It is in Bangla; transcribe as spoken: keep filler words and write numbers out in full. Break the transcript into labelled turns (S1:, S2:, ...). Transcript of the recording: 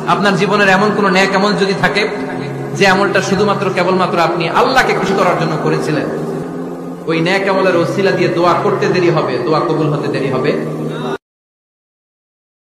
S1: আপনার জীবনের এমন কোন নেক আমল যদি থাকে যে আমলটা শুধুমাত্র কেবলমাত্র আপনি আল্লাহকে খুশি করার জন্য করেছিলেন, ওই নেক আমলের ওসিলা দিয়ে দোয়া করতে দেরি হবে, দোয়া কবুল হতে দেরি হবে